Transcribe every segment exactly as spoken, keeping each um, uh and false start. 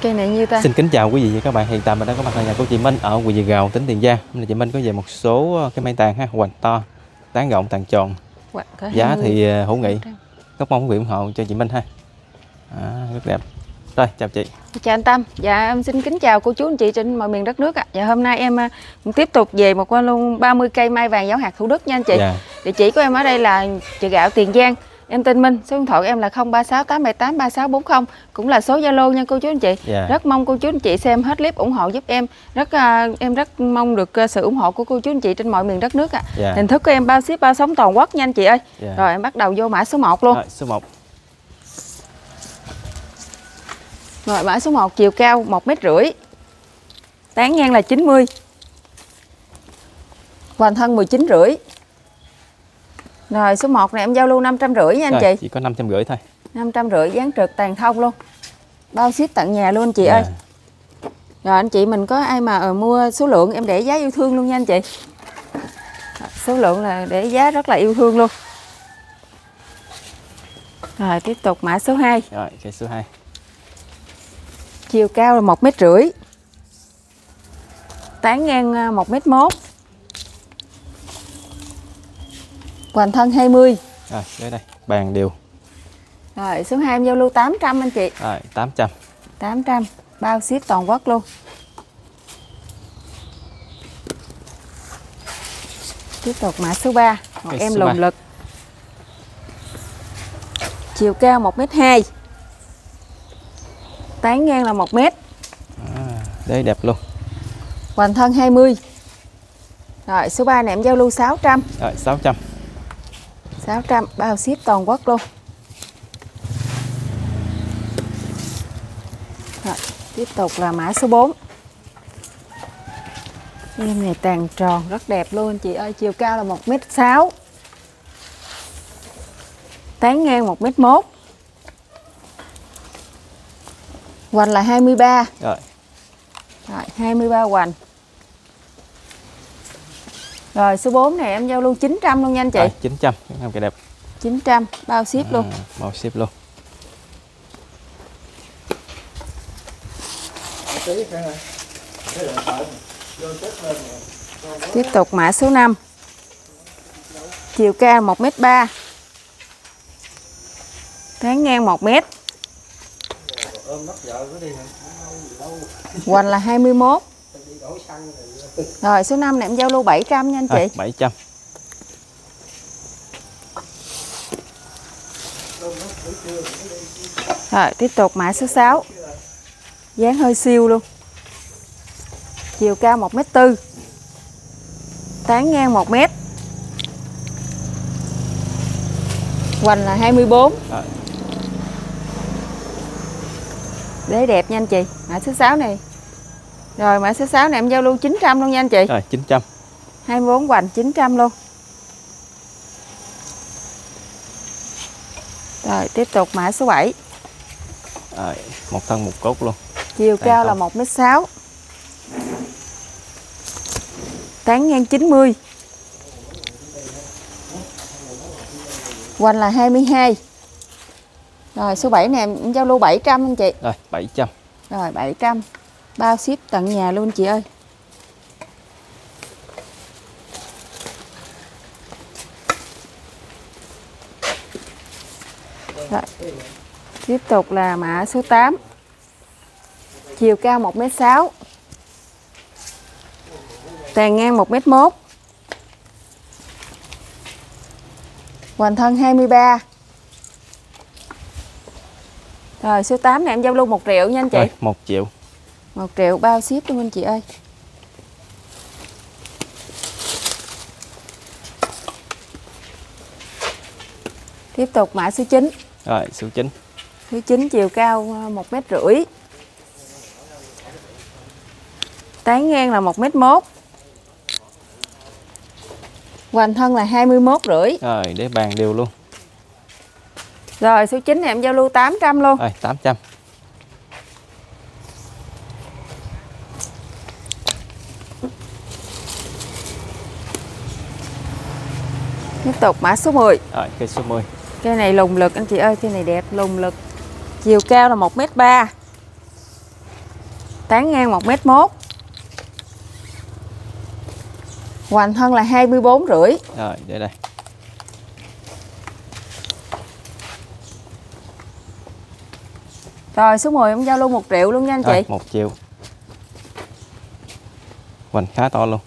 Cây này như ta. Xin kính chào quý vị và các bạn. Hiện tại mình đang có mặt tại nhà của chị Minh ở huyện Dừa Gào, tỉnh Tiền Giang. Nên chị Minh có về một số cái mây tàn ha, hoành to, tán rộng, tàn tròn. Giá thì hữu nghị. Rất mong quý vị ủng hộ cho chị Minh ha. À, rất đẹp. Rồi, chào chị. Chào anh Tâm. Dạ em xin kính chào cô chú anh chị trên mọi miền đất nước ạ. Dạ hôm nay em tiếp tục về một qua luôn ba mươi cây mai vàng giáo hạt Thủ Đức nha anh chị. Dạ. Địa chỉ của em ở đây là Chợ Gạo Tiền Giang. Em tên Minh, số điện thoại của em là không ba sáu tám bảy tám ba sáu bốn không, cũng là số Zalo nha cô chú anh chị. Yeah. Rất mong cô chú anh chị xem hết clip ủng hộ giúp em. Rất uh, em rất mong được uh, sự ủng hộ của cô chú anh chị trên mọi miền đất nước ạ. Yeah. Hình thức của em bao ship bao sống toàn quốc nha anh chị ơi. Yeah. Rồi em bắt đầu vô mã số một luôn. Rồi, số một. Rồi mã số một chiều cao một mét rưỡi. Tán ngang là chín mươi. Hoành thân mười chín rưỡi. Rồi số một này em giao lưu năm trăm rưỡi nha anh. Rồi, chị. Chỉ có năm trăm rưỡi thôi. năm trăm rưỡi dán trực tàn thông luôn. Bao ship tận nhà luôn anh chị. Yeah. ơi. Rồi anh chị mình có ai mà mua số lượng em để giá yêu thương luôn nha anh chị. Số lượng là để giá rất là yêu thương luôn. Rồi tiếp tục mã số hai. Rồi cây số hai. Chiều cao là một mét rưỡi. Tán ngang một mét mốt. Hoành thân hai mươi. Rồi, đây đây, bàn đều. Rồi, số hai em giao lưu tám trăm anh chị. Rồi, tám trăm. tám trăm, bao ship toàn quốc luôn. Tiếp tục mã số ba, một Cái em lồng lực. Chiều cao một mét hai. Tán ngang là một mét. À, đây đẹp luôn. Hoành thân hai mươi. Rồi, số ba này em giao lưu sáu trăm. Rồi, sáu trăm. sáu trăm, bao ship toàn quốc luôn. Rồi, tiếp tục là mã số bốn. Em này tàn tròn rất đẹp luôn anh chị ơi. Chiều cao là một mét sáu. Tán ngang một mét mốt. Hoành là hai mươi ba. Rồi. Rồi, hai mươi ba hoành. Rồi số bốn này em giao lưu chín trăm luôn nha anh chị. Rồi, chín trăm, cái đẹp. chín trăm, bao ship à, luôn. Bao ship luôn. Tiếp tục mã số năm. Chiều cao một mét ba. Tán ngang một mét. Hoành là hai mươi mốt. Rồi số năm này em giao lưu bảy trăm nha anh chị. À, bảy trăm. Rồi tiếp tục mã số sáu. Dáng hơi siêu luôn. Chiều cao một mét tư. Tán ngang một mét. Hoành là hai mươi bốn. Rồi. Đế đẹp nha anh chị. Mã số sáu này. Rồi mã số sáu này em giao lưu chín trăm luôn nha anh chị. Rồi chín trăm. hai mươi bốn hoành chín trăm luôn. Rồi tiếp tục mã số bảy. Rồi, một thân một cốt luôn. Chiều Tàn cao không. là một mét sáu. Tán ngang chín mươi. Hoành là hai mươi hai. Rồi số bảy này em giao lưu bảy trăm anh chị. Rồi bảy trăm. Rồi bảy trăm. Bao ship tận nhà luôn chị ơi. Rồi. Tiếp tục là mã số tám. Chiều cao một mét sáu. Tàn ngang một mét mốt. Hoành thân hai mươi ba. Rồi số tám này em giao lưu một triệu nha anh chị. Rồi, một triệu. một triệu bao ship luôn anh chị ơi. Tiếp tục mã số chín. Rồi số chín. Số chín chiều cao một mét rưỡi. Tán ngang là một mét mốt. Hoành thân là hai mươi mốt rưỡi. Rồi để bàn đều luôn. Rồi số chín này em giao lưu tám trăm luôn. Rồi tám trăm. Tiếp tục mã số mười. Rồi cây số mười. Cây này lùng lực anh chị ơi, cây này đẹp lùng lực. Chiều cao là một mét ba. Tán ngang một mét mốt. Hoành thân là hai mươi bốn rưỡi. Rồi, để đây. Rồi số mười em giao luôn một triệu luôn nha anh chị. Rồi, một triệu. Hoành khá to luôn.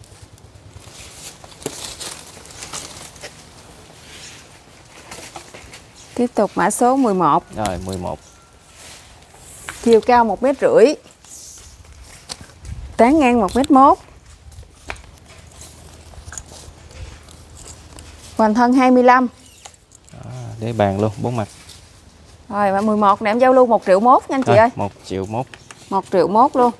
Tiếp tục mã số mười một. Rồi, mười một. Chiều cao một mét rưỡi. Tán ngang một mét mốt. Hoành thân hai mươi lăm. Đó, để bàn luôn, bốn mặt. Rồi, và mười một này em giao luôn một triệu mốt nha anh chị Rồi, ơi. một triệu mốt. một triệu mốt luôn.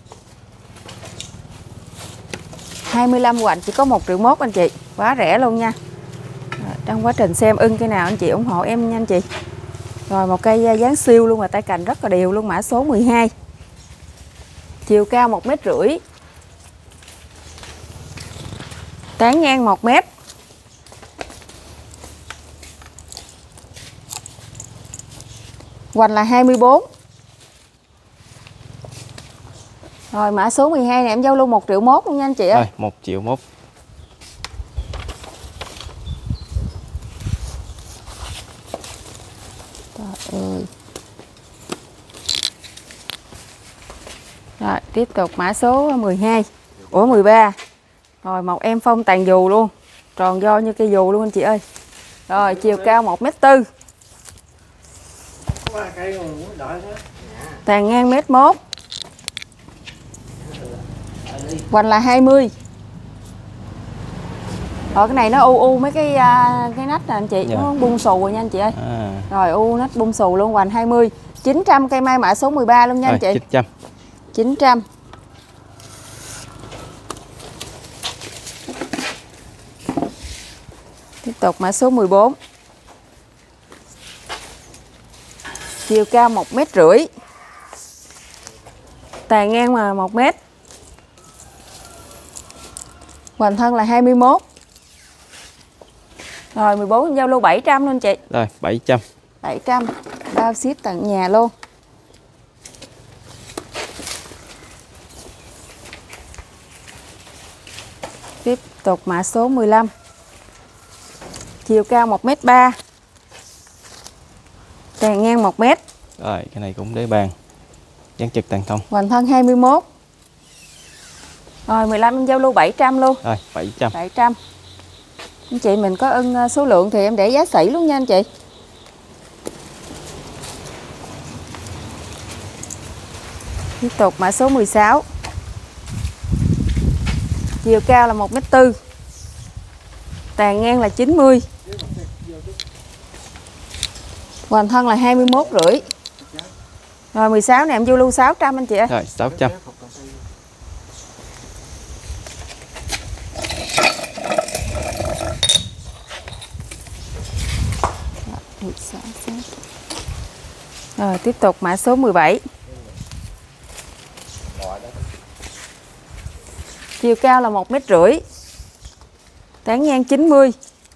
hai mươi lăm hoành chỉ có một triệu mốt anh chị. Quá rẻ luôn nha. Rồi, trong quá trình xem ưng cái nào anh chị ủng hộ em nha anh chị. Rồi một cây dáng siêu luôn, mà tay cành rất là đều luôn, mã số mười hai. Chiều cao một mét rưỡi. Tán ngang một mét. Hoành là hai mươi bốn. Rồi mã số mười hai này em giao luôn một triệu mốt luôn nha anh chị ơi. Rồi, một triệu mốt. Trời ơi. Rồi tiếp tục mã số mười hai. Ủa mười ba. Rồi một em phong tàn dù luôn. Tròn do như cây dù luôn anh chị ơi. Rồi chiều cao một mét tư. Tàn ngang mét mốt. Hoành là hai mươi. Rồi cái này nó u u mấy cái uh, cái nách nè anh chị, dạ. Nó bung xù rồi nha anh chị ơi. À. Rồi u nách bung xù luôn, hoành hai mươi. chín trăm cây mai mã số mười ba luôn nha rồi, anh chị. chín trăm. chín trăm. Tiếp tục mã số mười bốn. Chiều cao một mét rưỡi. Tàn ngang mà một mét. Hoành thân là hai mươi mốt. Rồi mười bốn giao lưu bảy trăm luôn chị. Rồi bảy trăm. bảy trăm. Bao ship tận nhà luôn. Tiếp tục mã số mười lăm. Chiều cao một mét ba. Tàn ngang một mét. Rồi cái này cũng để bàn. Dán trực tàn thông. Hoành thân hai mươi mốt. Rồi mười lăm giao lưu bảy trăm luôn. Rồi bảy trăm. bảy trăm. Anh chị mình có ưng số lượng thì em để giá sỉ luôn nha anh chị. Tiếp tục mã số mười sáu. Chiều cao là một mét tư. Tàn ngang là chín mươi. Hoành thân là hai mươi mốt rưỡi. Rồi mười sáu này em vô lưu sáu trăm anh chị ơi. Rồi sáu trăm. Rồi tiếp tục mã số mười bảy. Chiều cao là một mét rưỡi. Tán ngang chín mươi.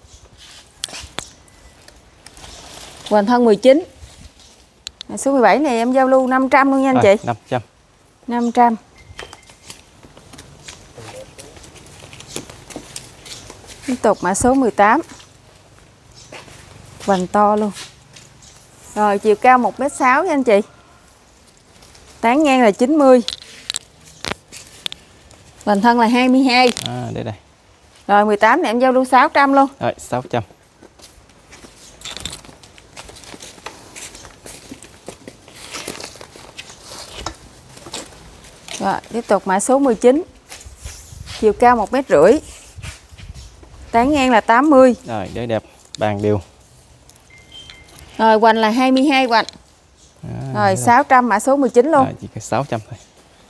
Hoành thân mười chín. Số mười bảy này em giao lưu năm trăm luôn nha anh chị. năm trăm. năm trăm. Tiếp tục mã số mười tám. Hoành to luôn. Rồi chiều cao một mét sáu nha anh chị. Tán ngang là chín mươi. Hoành thân là hai mươi hai. À đây đây. Rồi mười tám này em giao lưu sáu trăm luôn. Rồi sáu trăm. Rồi tiếp tục mã số mười chín. Chiều cao một mét rưỡi. Tán ngang là tám mươi. Rồi để đẹp, bàn đều. Rồi hoành là hai mươi hai hoành. À, rồi sáu trăm mã số mười chín luôn. À, chỉ có sáu trăm thôi.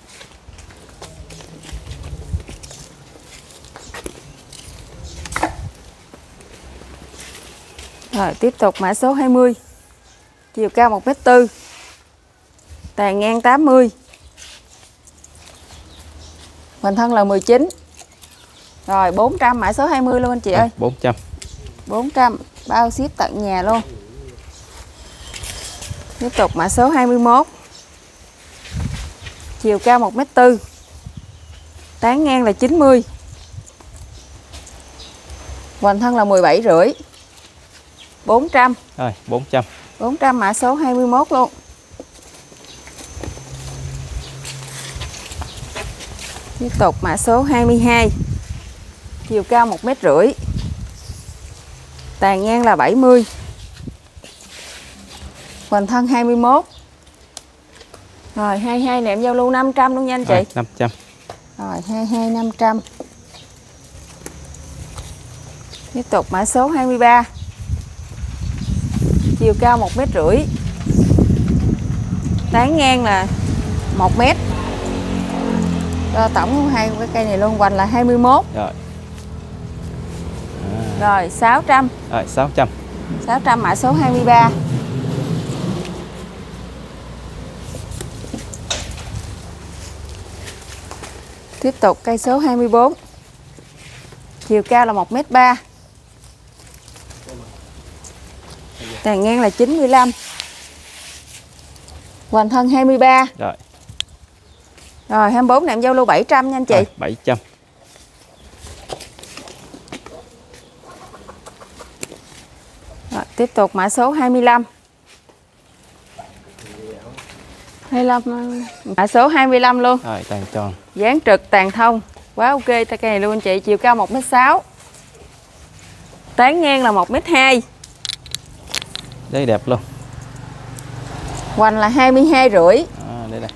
Rồi tiếp tục mã số hai mươi. Chiều cao một mét tư. Tàn ngang tám mươi. Hoành thân là mười chín. Rồi bốn trăm mã số hai mươi luôn anh chị à, ơi. bốn trăm. bốn trăm bao ship tận nhà luôn. Tiếp tục mã số hai mươi mốt. chiều cao một mét tư, tán ngang là chín mươi, hoành thân là mười bảy rưỡi, bốn trăm. Rồi, bốn trăm. bốn trăm mã số hai mươi mốt luôn. Tiếp tục mã số hai mươi hai, chiều cao một mét rưỡi, tàn ngang là bảy mươi, hoành thân hai mươi mốt. Rồi hai mươi hai này em giao lưu năm trăm luôn nha anh chị. Rồi, năm trăm. Rồi hai mươi hai năm trăm. Tiếp tục mã số hai mươi ba, chiều cao một mét rưỡi, tán ngang là một mét. Rồi tổng hai cái cây này luôn, hoành là hai mươi mốt. Rồi. À. Rồi sáu trăm. Rồi sáu trăm. sáu trăm mã số hai mươi ba. Tiếp tục cây số hai mươi bốn, chiều cao là một mét ba, tàn ngang là chín mươi lăm, hoành thân hai mươi ba. Rồi. Rồi hai mươi bốn này em giao lưu bảy trăm nha anh chị. Rồi, bảy trăm. Rồi, tiếp tục mã số hai mươi lăm. hai mươi lăm mã số hai mươi lăm luôn. Rồi, tàn tròn. Dáng trực tàn thông. Quá ok tay cây này luôn anh chị, chiều cao một mét sáu. Tán ngang là một mét hai. Đây đẹp luôn. Hoành là hai mươi hai rưỡi. À, đây đây.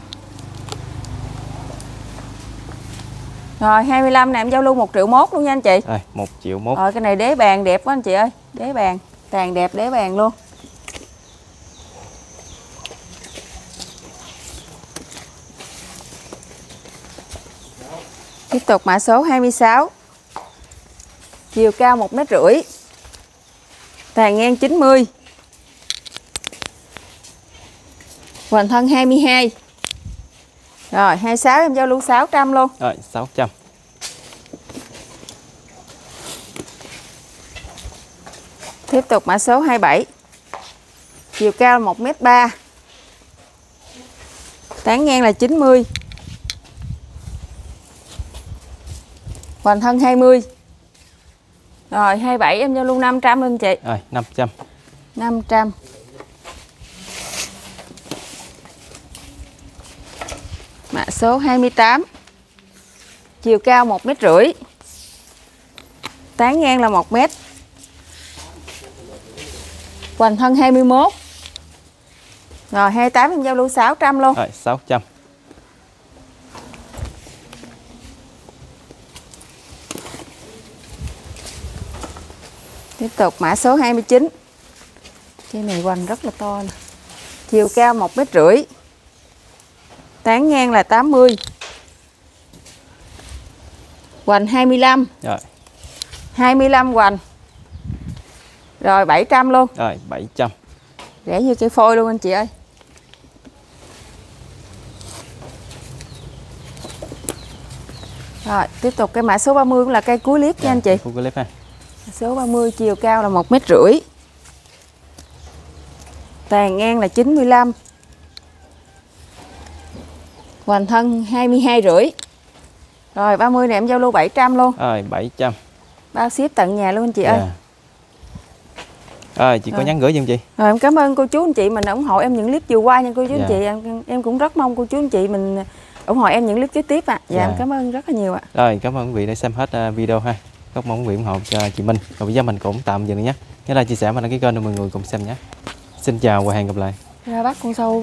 Rồi hai mươi lăm này em giao lưu một triệu mốt luôn nha anh chị. Rồi, một triệu mốt. Rồi cái này đế bàn đẹp quá anh chị ơi. Đế bàn, tàn đẹp đế bàn luôn. Tiếp tục mã số hai mươi sáu, chiều cao một mét rưỡi, tàn ngang chín mươi, hoành thân hai mươi hai. Rồi hai mươi sáu em giao lưu sáu trăm luôn. Rồi sáu trăm. Tiếp tục mã số hai mươi bảy, chiều cao một mét ba, tán ngang là chín mươi, hoành thân hai mươi. Rồi hai mươi bảy em giao lưu năm trăm luôn chị. Rồi năm trăm. năm trăm. Mã số hai mươi tám, chiều cao một mét rưỡi, tán ngang là một mét, hoành thân hai mươi mốt. Rồi hai mươi tám em giao lưu sáu trăm luôn. Rồi sáu trăm. Tiếp tục mã số hai mươi chín. Cây này hoành rất là to nè. Chiều cao một mét rưỡi, tán ngang là tám mươi, hoành hai mươi lăm. Rồi. hai mươi lăm hoành. Rồi bảy trăm luôn. Rồi bảy trăm. Rẻ như cây phôi luôn anh chị ơi. Rồi tiếp tục cái mã số ba mươi cũng là cây cuối clip nha anh chị. Cuối clip ha. Số ba mươi chiều cao là một mét rưỡi, tàn ngang là chín mươi lăm, hoành thân hai mươi hai rưỡi. Rồi ba mươi này em giao lưu bảy trăm luôn. Rồi bảy trăm. Bao ship tận nhà luôn anh chị Yeah. ơi. Rồi chị Rồi. có nhắn gửi giùm chị. Rồi em cảm ơn cô chú anh chị mình ủng hộ em những clip vừa qua nha cô chú Dạ. anh chị. Em, em cũng rất mong cô chú anh chị mình ủng hộ em những clip kế tiếp ạ. À. Dạ, Dạ. em cảm ơn rất là nhiều ạ. À. Rồi cảm ơn quý vị đã xem hết uh, video ha. Rất mong quý vị ủng hộ cho chị Minh. Và bây giờ mình cũng tạm dừng nhé. Nhớ like chia sẻ và đăng ký kênh để mọi người cùng xem nhé. Xin chào và hẹn gặp lại. Ra bắt con sâu.